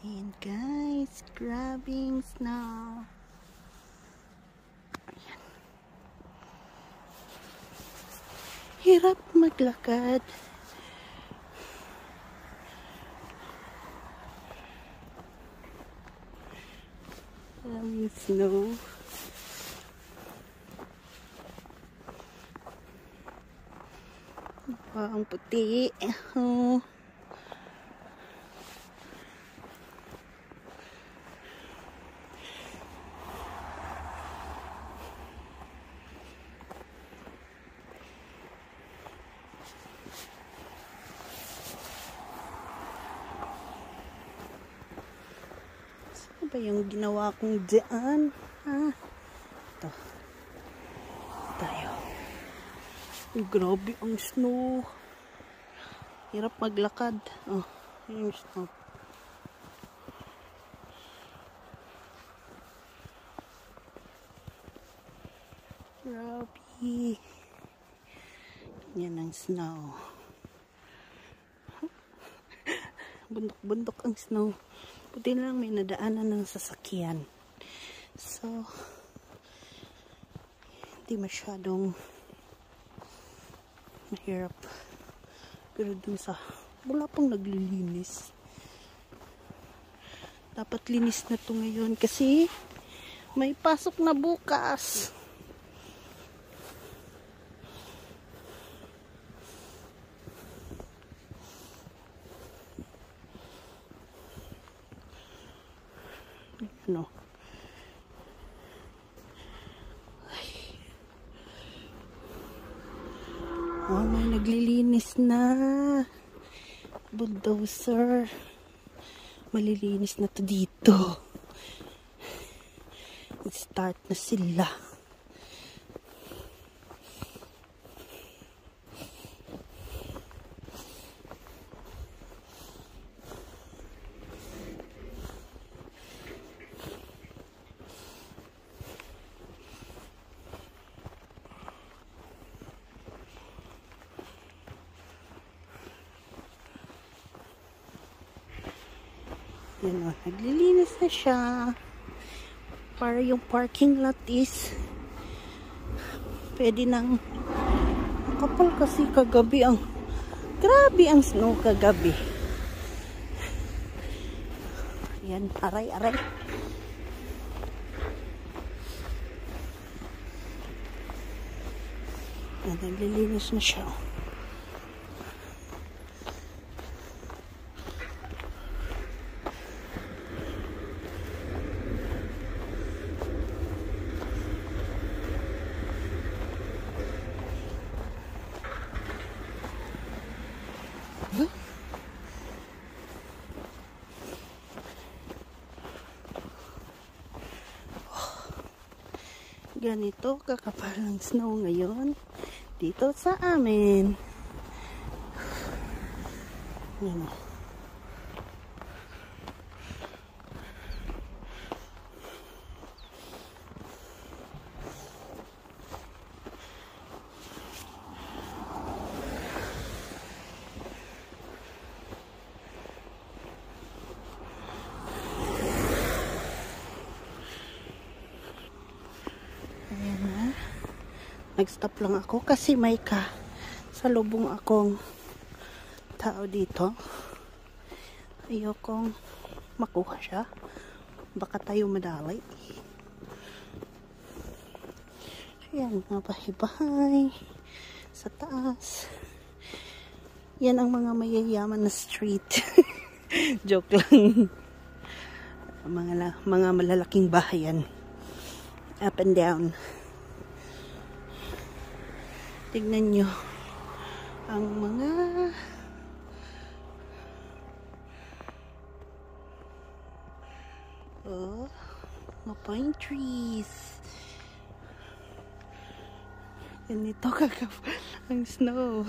Ayan guys, grabbing snow. Ayan. Hirap maglakad. Maraming snow. Ang puti. Oh. Ano ba yung ginawa kong daan? Ito. Tayo. Grabe ang snow. Hirap maglakad. Oh, yung snow. Grabe. Yan ang snow. Bundok-bundok ang snow. Buti lang may nadaanan ng sasakyan. So, hindi masyadong mahirap. Pero dun sa, wala pang naglilinis. Dapat linis na to ngayon kasi may pasok na bukas. Ano? Oh, may naglilinis na. Bulldozer. Malilinis na to dito. Start na sila. Yan o, naglilinis na siya. Para yung parking lot is pwede nang kapal kasi kagabi ang grabe ang snow kagabi. Yan, aray-aray. Yan, naglilinis na siya. Ganito kakapal ng snow ngayon dito sa amin. Yan. Nag-stop lang ako kasi may salubong akong tao dito. Ayokong makuha siya. Baka tayo madali. Ayan, nabahay-bahay sa taas. Yan ang mga mayayaman na street. Joke lang. Mga malalaking bahayan. Up and down. Tignan nyo ang mga pine trees. Ganito kakapal ang snow.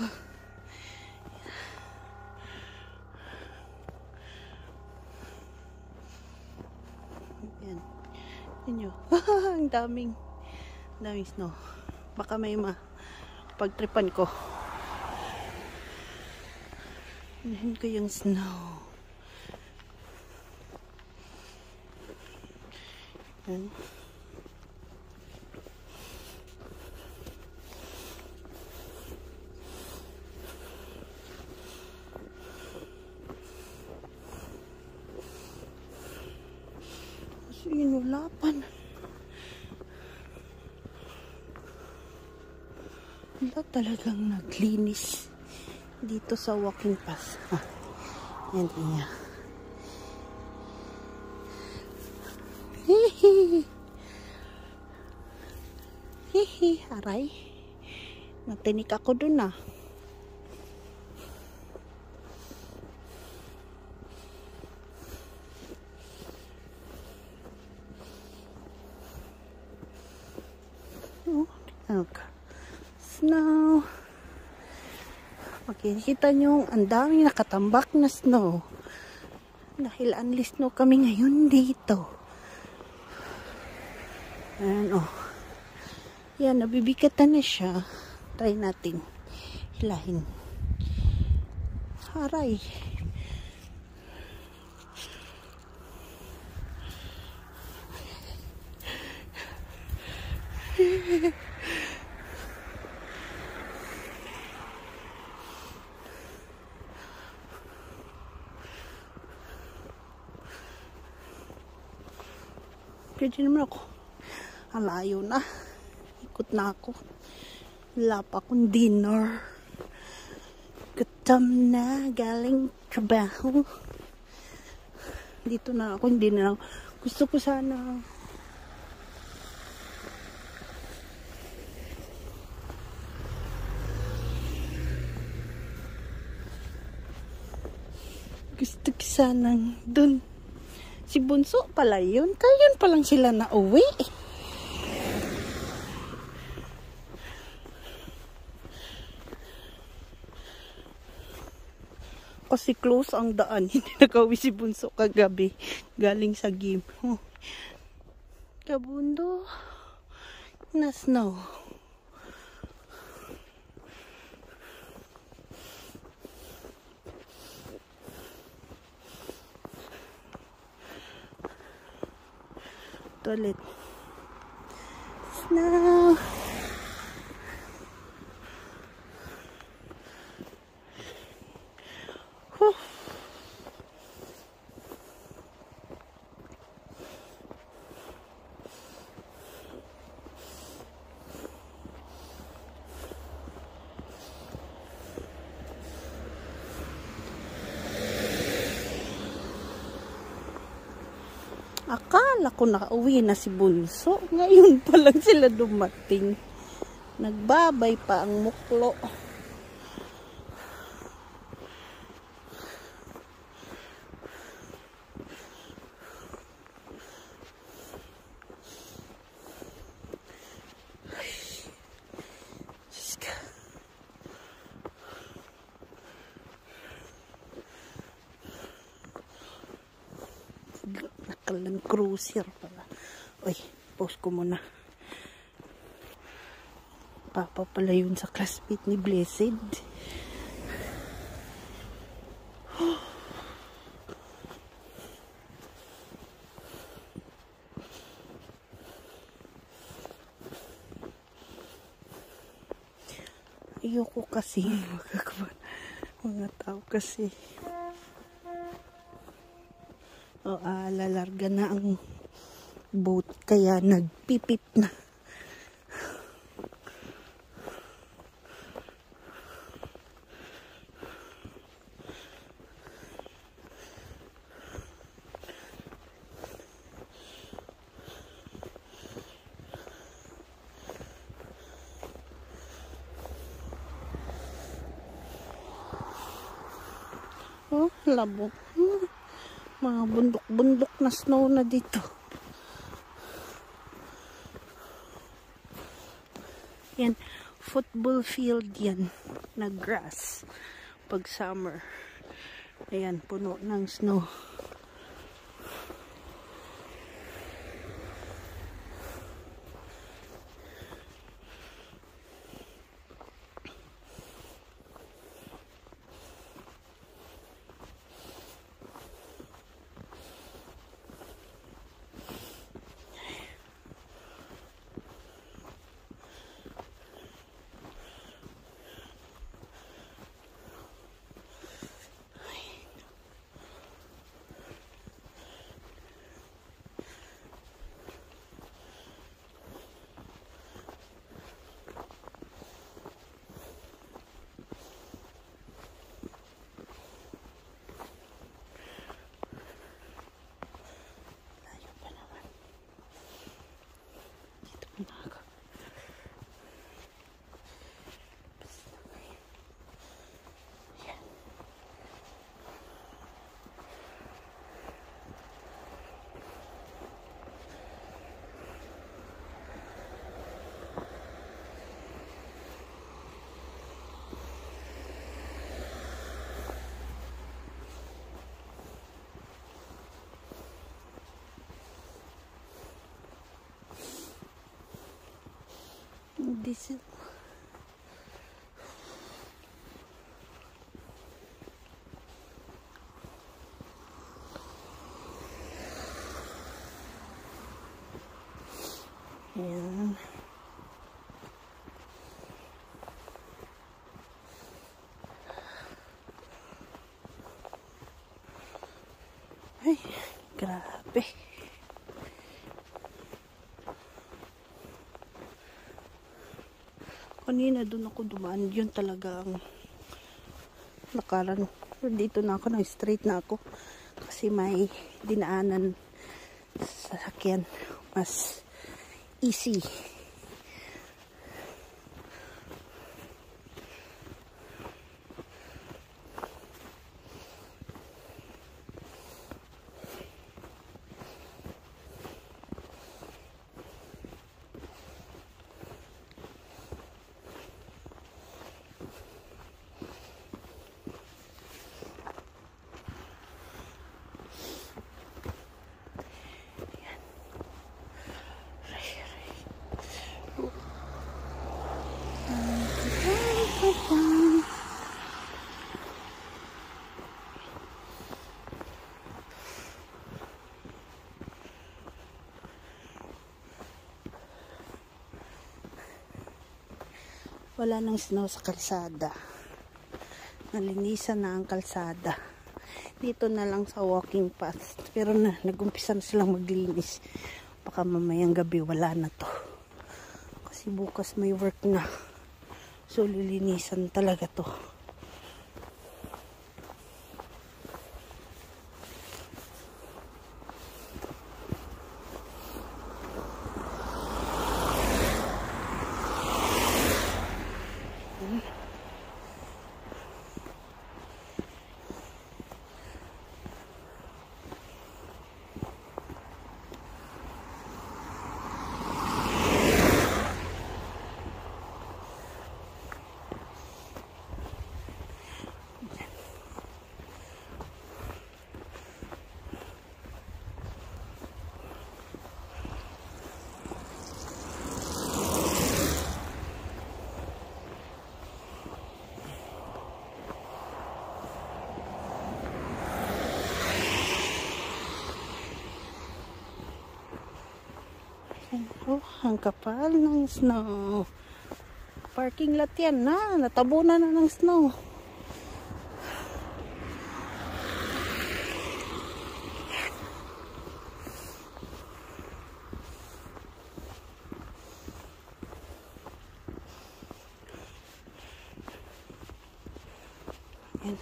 Yan. Tignan nyo. Ang daming snow. Baka may pagtripan ko. Yan ko yung snow. Yan. Inulapan. Wala talagang naglinis dito sa walking path. Yan niya. Hihi. Hihi. Aray. Natinik ako dun ah. Snow. Makikita nyo ang daming nakatambak na snow. Dahil unli snow kami ngayon dito. Ayan o. Yan, nabibigatan na siya. Try natin. Hilahin. Haray. Pwede naman ako. Alayo na. Ikot na ako. Wala pa akong dinner. Gutom na. Galing trabaho. Dito na ako. Hindi na ako. Gusto ko sana. Gusto ko sanang dun. Si Bunso pala yun. Kaya yun palang sila na uwi. Kasi close ang daan. Hindi nakawi si Bunso kagabi. Galing sa game. Oh. Kabundo. Na snow. Toilet. Snow. Whew. Akala ko nakauwi na si Bunso. Ngayon pa lang sila dumating. Nagbabay pa ang muklo. Nakalang cruiser pala. Uy, post ko muna. Papa pala yun sa classmate ni Blessed. Ayoko kasi mga tao kasi lalarga na ang boat kaya nagpipit na. Oh, labo. Mga bundok-bundok na snow na dito. Yan, football field yan na grass pag summer. Ayan, puno ng snow. Diesel. Ayan. Ay, grabe. Kanina doon ako dumaan, yun talaga ang lakaran. Dito na ako, straight na ako. Kasi may dinaanan sa sasakyan. Mas easy. Wala nang snow sa kalsada. Nalinisan na ang kalsada. Dito na lang sa walking path. Pero nag-umpisa na silang maglinis. Baka mamayang gabi wala na to. Kasi bukas may work na. So lilinisan talaga to. Oh, ang kapal ng snow. Parking lot yan na. Natabunan na ng snow. Yan.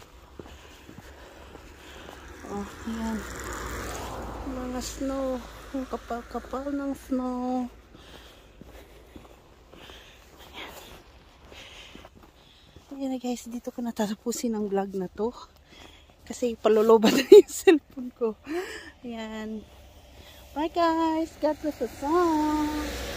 Oh, yan. Mga snow. Ang kapal-kapal ng snow. Ayan na guys, dito ko natatapusin ang vlog na to. Kasi palulobat na yung cellphone ko. Ayan. Bye guys. God bless us all.